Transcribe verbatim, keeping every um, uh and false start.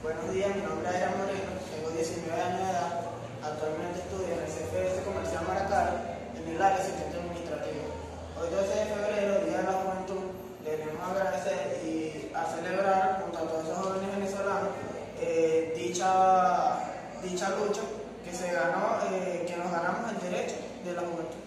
Buenos días, mi nombre es Adrián Moreno, tengo diecinueve años de edad, actualmente estudio en el C F S Comercial Maracay, en el área de asistente administrativo. Hoy doce de febrero, Día de la Juventud, debemos agradecer y a celebrar junto a todos esos jóvenes venezolanos eh, dicha, dicha lucha que se ganó, eh, que nos ganamos el derecho de la juventud.